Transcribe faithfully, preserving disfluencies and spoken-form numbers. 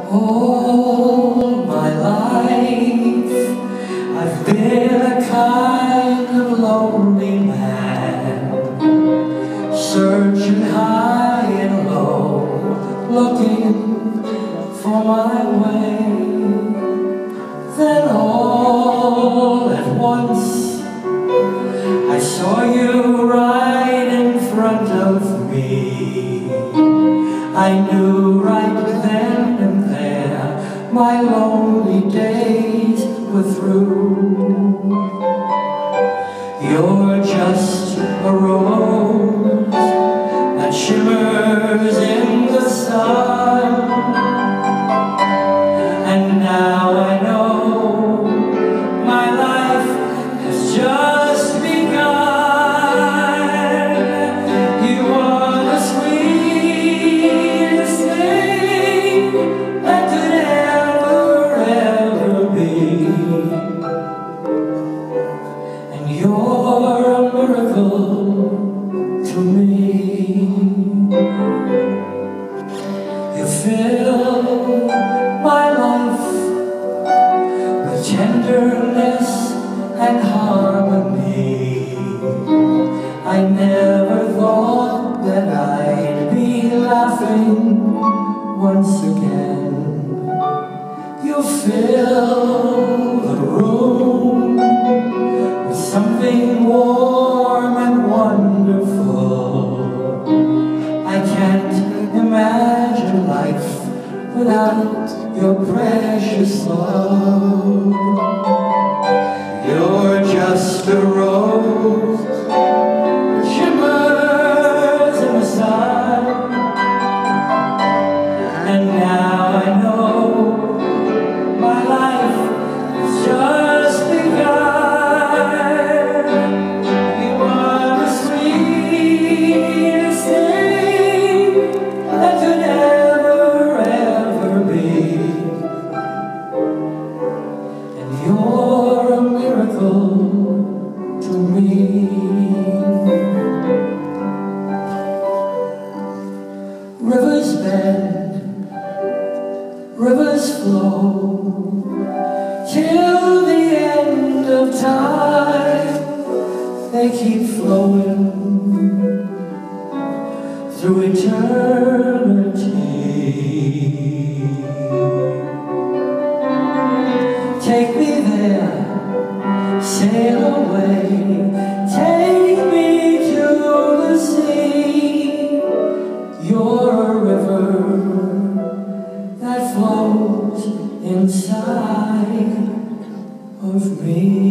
All my life I've been a kind of lonely man, searching high and low, looking for my way. Then all at once I saw you right in front of me. I knew right then and there my lonely days were through. You're just a rose that shimmers in the sun, and now I know my life has just begun. You are the sweetest thing that could ever, ever be, and you're a miracle to me. You fill my life with tenderness and harmony. I never thought that I'd be laughing once again. You fill the room with something warm and wonderful. I can't imagine life without your precious love. You're just a rose that shimmers in the sun, and now I know my life has just begun. You are the sweetest thing that could ever, ever be, and you're a miracle to me. Rivers bend, rivers flow, till the end of time. They keep flowing through eternity. Take me there, sail away, take me to the sea. You're a river that flows inside of me.